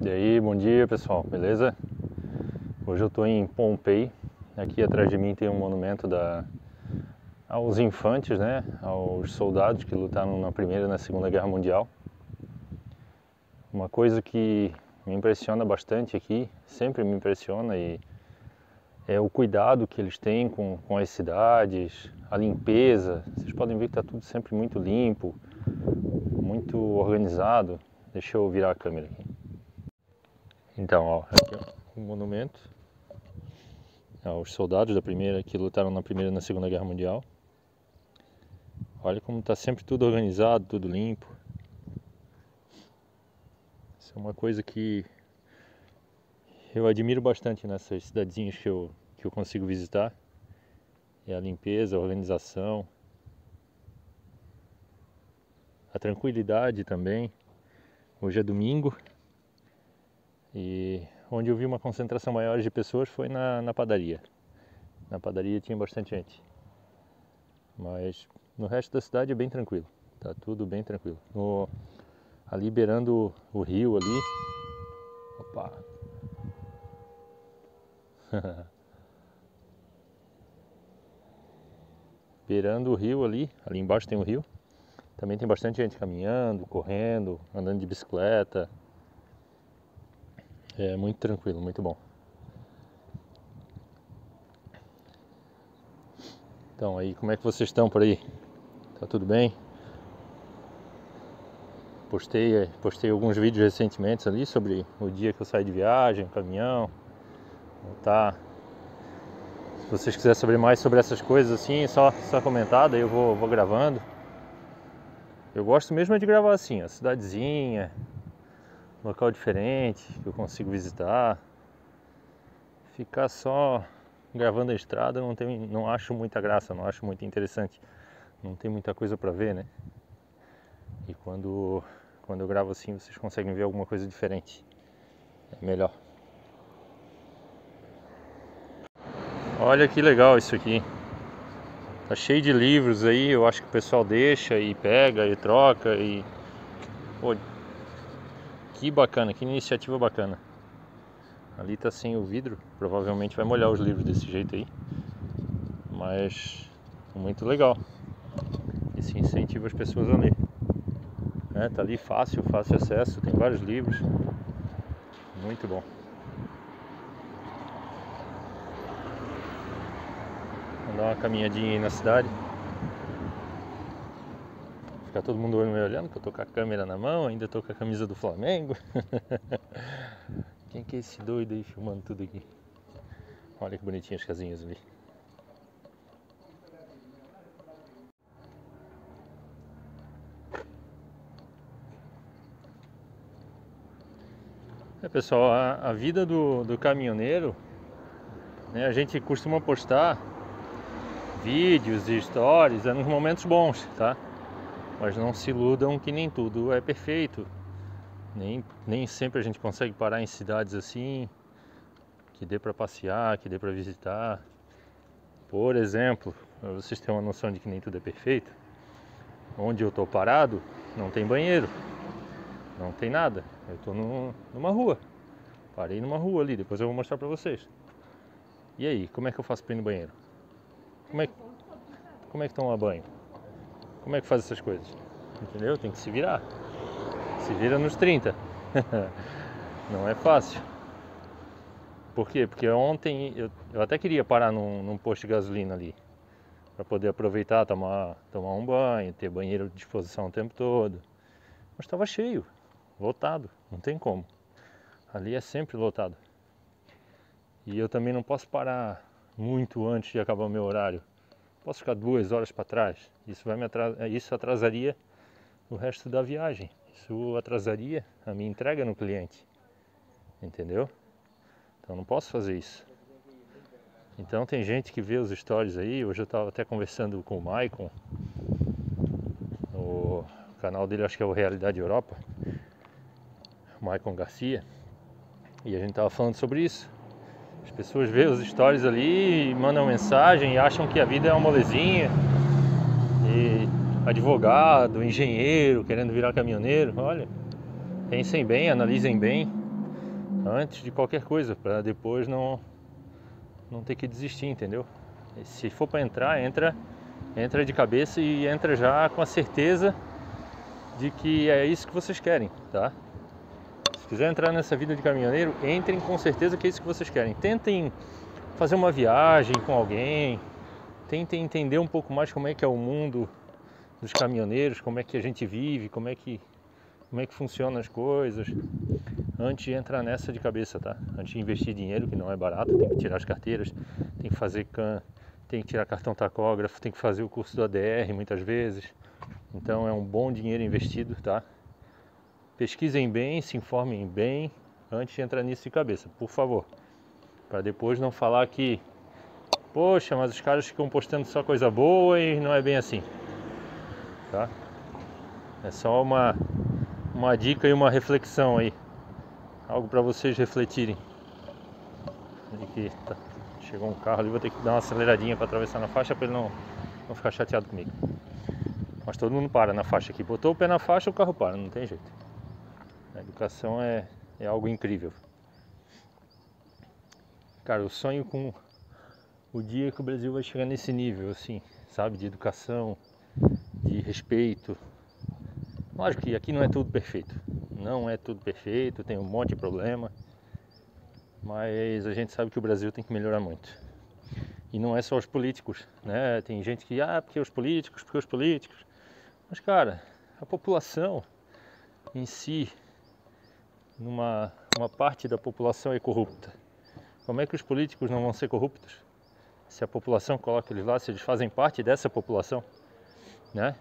E aí, bom dia pessoal, beleza? Hoje eu estou em Pompei. Aqui atrás de mim tem um monumento aos infantes, né? Aos soldados que lutaram na Primeira e na Segunda Guerra Mundial. Uma coisa que me impressiona bastante aqui, sempre me impressiona, é o cuidado que eles têm com as cidades, a limpeza. Vocês podem ver que está tudo sempre muito limpo, muito organizado. Deixa eu virar a câmera aqui. Então, ó, aqui é um monumento aos soldados da Primeira que lutaram na Primeira e na Segunda Guerra Mundial. Olha como está sempre tudo organizado, tudo limpo. Isso é uma coisa que eu admiro bastante nessas cidadezinhas que eu consigo visitar. É a limpeza, a organização, a tranquilidade também. Hoje é domingo. E onde eu vi uma concentração maior de pessoas foi na padaria. Na padaria tinha bastante gente. Mas no resto da cidade é bem tranquilo. Tá tudo bem tranquilo. Ali beirando o rio ali. Opa! Beirando o rio ali embaixo tem um rio. Também tem bastante gente caminhando, correndo, andando de bicicleta. É muito tranquilo, muito bom. Então aí, como é que vocês estão por aí? Tá tudo bem? Postei alguns vídeos recentemente ali sobre o dia que eu saí de viagem, caminhão. Tá. Se vocês quiserem saber mais sobre essas coisas assim, é só comentar, daí eu vou gravando. Eu gosto mesmo de gravar assim, a cidadezinha, local diferente que eu consigo visitar. Ficar só gravando a estrada não acho muita graça, não acho muito interessante. Não tem muita coisa para ver, né? E quando eu gravo assim, vocês conseguem ver alguma coisa diferente. É melhor. Olha que legal isso aqui. Tá cheio de livros aí, eu acho que o pessoal deixa e pega e troca e... Pô, que bacana, que iniciativa bacana. Ali tá sem o vidro, provavelmente vai molhar os livros desse jeito aí. Mas muito legal. Isso incentiva as pessoas a ler. Tá ali fácil acesso, tem vários livros. Muito bom. Vou dar uma caminhadinha aí na cidade. Fica todo mundo me olhando, que eu tô com a câmera na mão, ainda tô com a camisa do Flamengo. Quem que é esse doido aí filmando tudo aqui? Olha que bonitinhas as casinhas ali. Pessoal, a vida do caminhoneiro, né, a gente costuma postar vídeos e stories nos momentos bons, tá? Mas não se iludam que nem tudo é perfeito. Nem sempre a gente consegue parar em cidades assim, que dê para passear, que dê para visitar. Por exemplo, para vocês terem uma noção de que nem tudo é perfeito, onde eu tô parado não tem banheiro, não tem nada. Eu tô numa rua, parei numa rua ali, depois eu vou mostrar para vocês. E aí, como é que eu faço para ir no banheiro? Como é que toma banho? Como é que faz essas coisas? Entendeu? Tem que se virar. Se vira nos 30. Não é fácil. Por quê? Porque ontem eu até queria parar num posto de gasolina ali, para poder aproveitar, tomar um banho, ter banheiro de disposição o tempo todo. Mas estava cheio, lotado, não tem como. Ali é sempre lotado. E eu também não posso parar muito antes de acabar o meu horário. Posso ficar 2 horas para trás. Isso atrasaria o resto da viagem. Isso atrasaria a minha entrega no cliente. Entendeu? Então não posso fazer isso. Então tem gente que vê os stories aí. Hoje eu estava até conversando com o Maicon. O canal dele acho que é o Realidade Europa. O Maicon Garcia. E a gente estava falando sobre isso. As pessoas veem os stories ali e mandam mensagem e acham que a vida é uma molezinha. E advogado, engenheiro, querendo virar caminhoneiro. Olha, pensem bem, analisem bem. antes de qualquer coisa, para depois não ter que desistir, entendeu? E se for para entrar, entra de cabeça e entra já com a certeza de que é isso que vocês querem, tá? Se quiser entrar nessa vida de caminhoneiro, entrem com certeza que é isso que vocês querem. Tentem fazer uma viagem com alguém, tentem entender um pouco mais como é que é o mundo dos caminhoneiros, como é que a gente vive, como é que funcionam as coisas, antes de entrar nessa de cabeça, tá? Antes de investir dinheiro, que não é barato, tem que tirar as carteiras, tem que fazer tem que tirar cartão tacógrafo, tem que fazer o curso do ADR muitas vezes. Então é um bom dinheiro investido, tá? Pesquisem bem, se informem bem antes de entrar nisso de cabeça, por favor. Para depois não falar que, poxa, mas os caras ficam postando só coisa boa e não é bem assim, tá? É só uma dica e uma reflexão aí, algo para vocês refletirem. Aqui, tá. Chegou um carro ali, vou ter que dar uma aceleradinha para atravessar na faixa para ele não ficar chateado comigo. Mas todo mundo para na faixa aqui, botou o pé na faixa, o carro para, não tem jeito. A educação é algo incrível. Cara, eu sonho com o dia que o Brasil vai chegar nesse nível, assim, sabe, de educação, de respeito. Lógico que aqui não é tudo perfeito, não é tudo perfeito, tem um monte de problema, mas a gente sabe que o Brasil tem que melhorar muito. E não é só os políticos, né? Tem gente que, porque os políticos, mas cara, a população em si, uma parte da população é corrupta. Como é que os políticos não vão ser corruptos? Se a população coloca eles lá, se eles fazem parte dessa população, né?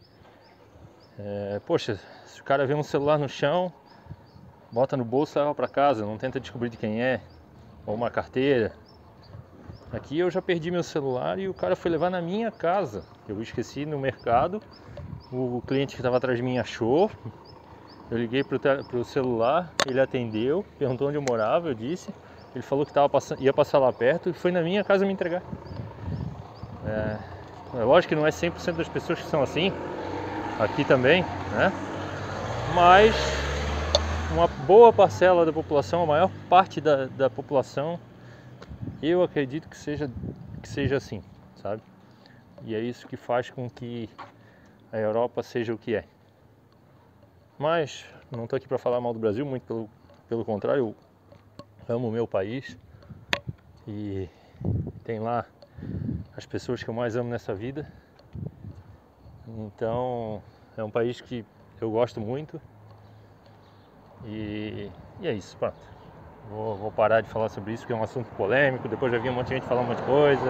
Poxa, se o cara vê um celular no chão, bota no bolso e leva para casa, não tenta descobrir de quem é, ou uma carteira. Aqui eu já perdi meu celular e o cara foi levar na minha casa. Eu esqueci no mercado, o cliente que estava atrás de mim achou. Eu liguei pro celular, ele atendeu, perguntou onde eu morava, eu disse. Ele falou que ia passar lá perto e foi na minha casa me entregar. É lógico que não é 100% das pessoas que são assim, aqui também, né? Mas uma boa parcela da população, a maior parte da população, eu acredito que seja assim, sabe? E é isso que faz com que a Europa seja o que é. Mas não estou aqui para falar mal do Brasil, muito pelo contrário, eu amo o meu país e tem lá as pessoas que eu mais amo nessa vida. Então é um país que eu gosto muito e é isso, pronto. Vou parar de falar sobre isso, porque é um assunto polêmico, depois já vi um monte de gente falar um monte de coisa.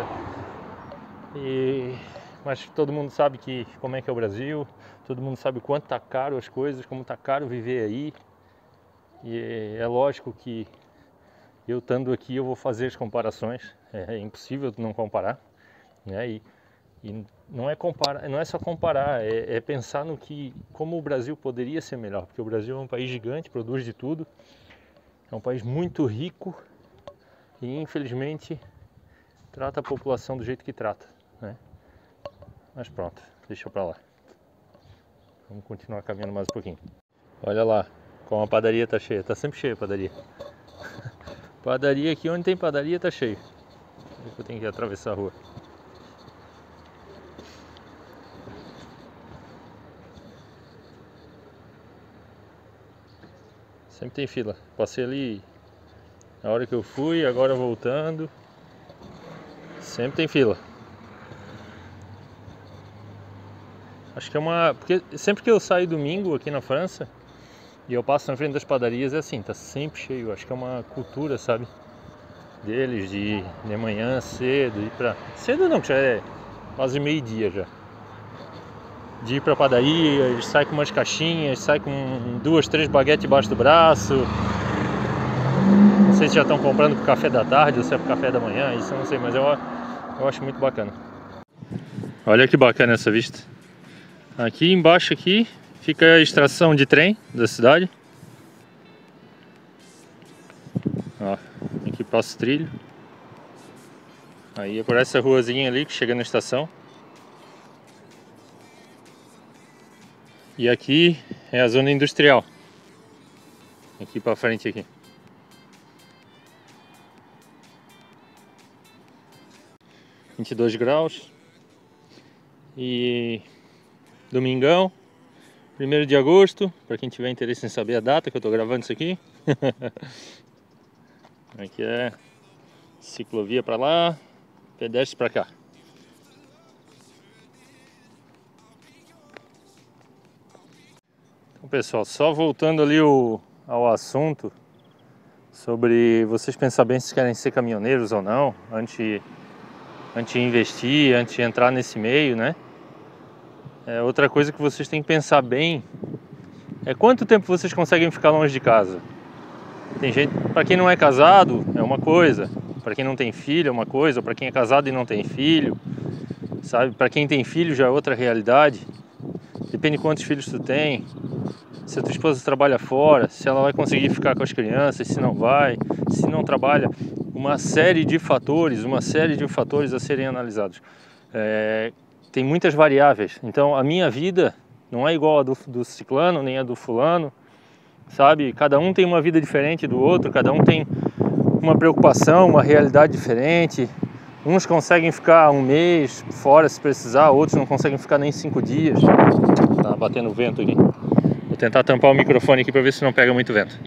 Mas todo mundo sabe como é que é o Brasil, todo mundo sabe o quanto tá caro as coisas, como tá caro viver aí. E é lógico que eu estando aqui eu vou fazer as comparações, é impossível não comparar, né? E não é só comparar, é pensar como o Brasil poderia ser melhor, porque o Brasil é um país gigante, produz de tudo, é um país muito rico e infelizmente trata a população do jeito que trata, né? Mas pronto, deixa pra lá. Vamos continuar caminhando mais um pouquinho. Olha lá, como a padaria tá cheia, tá sempre cheia a padaria. Padaria aqui, onde tem padaria tá cheio. Eu tenho que atravessar a rua. Sempre tem fila. Passei ali na hora que eu fui, agora voltando. Sempre tem fila. Acho que porque sempre que eu saio domingo aqui na França e eu passo na frente das padarias é assim, tá sempre cheio. Acho que é uma cultura, sabe? Deles de manhã cedo ir pra... Cedo não, que já é quase meio-dia já. De ir pra padaria, eles saem com umas caixinhas, saem com 2, 3 baguetes debaixo do braço. Não sei se já estão comprando pro café da tarde ou se é pro café da manhã, isso eu não sei, mas eu acho muito bacana. Olha que bacana essa vista. Aqui embaixo aqui fica a estação de trem da cidade. Ó, aqui passa o trilho. Aí é por essa ruazinha ali que chega na estação. E aqui é a zona industrial. Aqui pra frente aqui. 22 graus. E domingão, 1º de agosto, para quem tiver interesse em saber a data que eu tô gravando isso aqui. Aqui é ciclovia para lá, pedestre para cá. Então, pessoal, só voltando ali ao assunto sobre vocês pensar bem se querem ser caminhoneiros ou não, antes de investir, antes de entrar nesse meio, né? Outra coisa que vocês têm que pensar bem é quanto tempo vocês conseguem ficar longe de casa. Tem gente, para quem não é casado é uma coisa, para quem não tem filho é uma coisa, para quem é casado e não tem filho, sabe? Para quem tem filho já é outra realidade. Depende de quantos filhos tu tem. Se a tua esposa trabalha fora, se ela vai conseguir ficar com as crianças, se não vai, se não trabalha, uma série de fatores a serem analisados. Tem muitas variáveis, então a minha vida não é igual a do ciclano, nem a do fulano, sabe? Cada um tem uma vida diferente do outro, cada um tem uma preocupação, uma realidade diferente. Uns conseguem ficar um mês fora se precisar, outros não conseguem ficar nem 5 dias. Tá batendo vento aqui. Vou tentar tampar o microfone aqui para ver se não pega muito vento.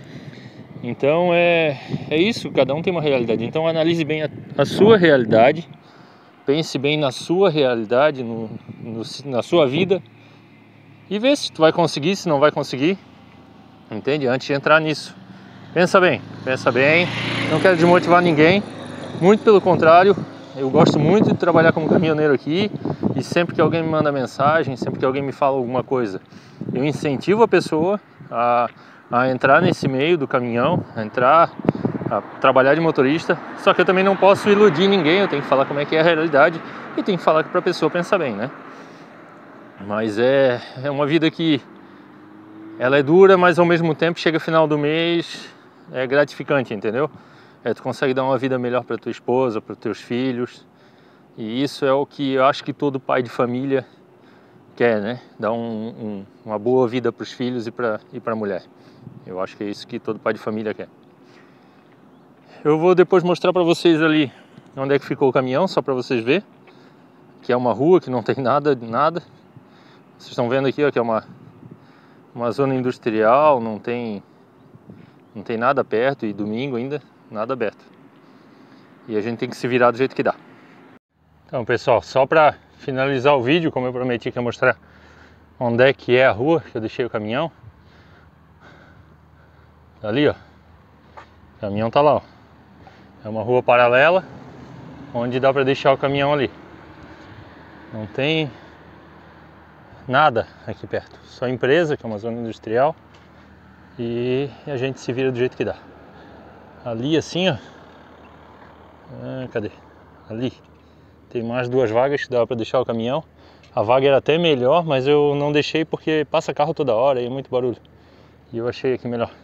Então é isso, cada um tem uma realidade. Então analise bem a sua realidade, pense bem na sua realidade, na sua vida, e vê se tu vai conseguir, se não vai conseguir, entende? Antes de entrar nisso. Pensa bem, não quero desmotivar ninguém, muito pelo contrário, eu gosto muito de trabalhar como caminhoneiro aqui, e sempre que alguém me manda mensagem, sempre que alguém me fala alguma coisa, eu incentivo a pessoa a entrar nesse meio do caminhão, a trabalhar de motorista. Só que eu também não posso iludir ninguém, eu tenho que falar como é que é a realidade e tenho que falar para a pessoa pensar bem, né? Mas é uma vida que ela é dura, mas ao mesmo tempo chega final do mês, é gratificante, entendeu? Tu consegue dar uma vida melhor para tua esposa, para os teus filhos, e isso é o que eu acho que todo pai de família quer, né? Dar uma boa vida para os filhos e para a mulher. Eu acho que é isso que todo pai de família quer. Eu vou depois mostrar para vocês ali onde é que ficou o caminhão, só para vocês verem, que é uma rua que não tem nada. Vocês estão vendo aqui, ó, que é uma zona industrial, não tem nada perto, e domingo ainda, nada aberto. E a gente tem que se virar do jeito que dá. Então, pessoal, só para finalizar o vídeo, como eu prometi que ia mostrar onde é que é a rua que eu deixei o caminhão. Ali, ó, o caminhão tá lá, ó. É uma rua paralela, onde dá para deixar o caminhão ali. Não tem nada aqui perto, só empresa, que é uma zona industrial, e a gente se vira do jeito que dá. Ali assim, ó, cadê? Ali tem mais 2 vagas que dá para deixar o caminhão. A vaga era até melhor, mas eu não deixei porque passa carro toda hora e é muito barulho, e eu achei aqui melhor.